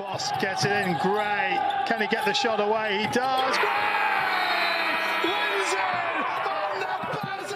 Boss gets it in, great. Can he get the shot away? He does. Great! Wins it on the buzzer!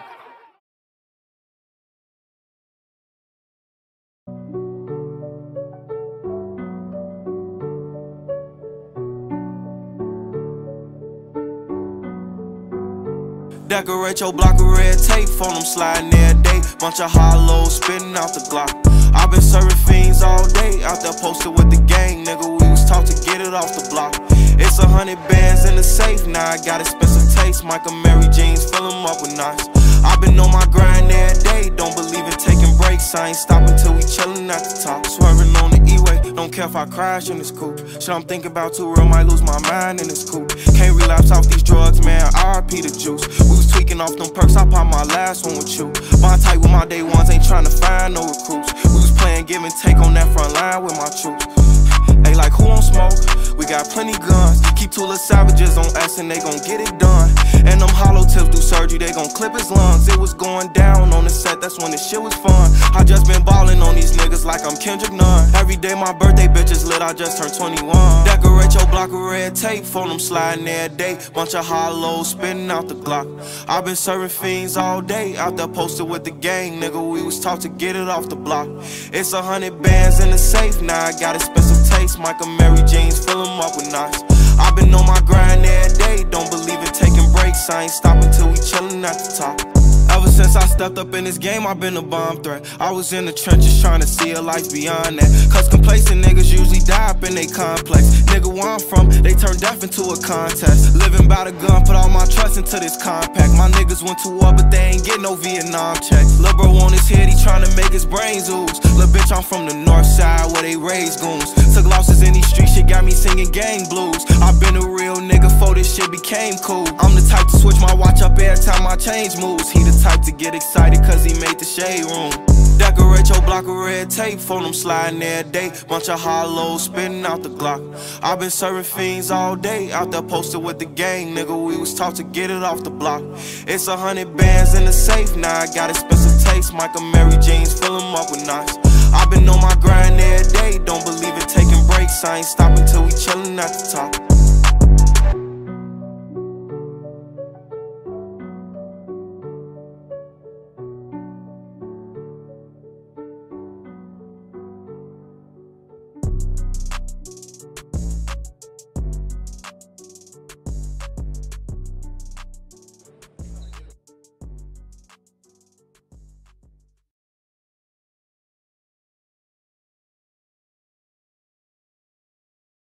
Decorate your block with red tape, phone them sliding every day. Bunch of hollows spitting out the Glock. I've been serving fiends all day, out there posted with the gang, nigga. We was taught to get it off the block. It's 100 bands in the safe, now I got expensive taste. Michael Mary jeans, fill them up with knots. I've been on my grind every day, don't believe in taking breaks. I ain't stopping till we chillin' at the top. Swerving on the E-way, don't care if I crash in this coupe. Shit I'm thinking about too real, might lose my mind in this coupe. Can't relapse off these drugs, man, RIP the juice. We was tweaking off them perks, I popped my last one with you. Bond tight with my day ones, ain't trying to find no recruits. We was playing give and take on that front line with my troops. Hey, like who on smoke? We got plenty guns. Keep two little savages on us and they gon' get it done. And them hollow tips do surgery, they gon' clip his lungs. It was going down on the set, that's when the shit was fun. I just been ballin' on these niggas like I'm Kendrick Nunn. Every day my birthday bitch is lit, I just turned 21. Decorate your block with red tape, phone them sliding every day. Bunch of hollows spitting out the Glock. I've been serving fiends all day, out there posted with the gang, nigga. We was taught to get it off the block. It's 100 bands in the safe, now I got expensive taste. Michael Mary jeans, fill them up with knots. I've been on my grind every day, don't believe in taking breaks. I ain't stopping till we chillin' at the top. Ever since I stepped up in this game, I've been a bomb threat. I was in the trenches trying to see a life beyond that. Cause complacent niggas usually die up in they complex. Nigga, where I'm from, they turn death into a contest. Living by the gun, put all my trust into this compact. My niggas went to war, but they ain't get no Vietnam checks. Lil' bro on his head, he tryna make his brains ooze. Lil' bitch, I'm from the north side where they raise goons. Took losses in these streets, shit got me singing gang blues. I've been a real nigga before this shit became cool. I'm the type to switch my watch up every time my change moves. He the type to get excited cause he made the shade room. Decorate your block with red tape, phone them sliding every day. Bunch of hollows spitting out the Glock. I've been serving fiends all day, out there posted with the gang, nigga. We was taught to get it off the block. It's 100 bands in the safe, now I got expensive taste. Michael Mary jeans, fill them up with knots. I've been on my grind every day, don't believe in taking breaks. I ain't stopping till we chillin' at the top.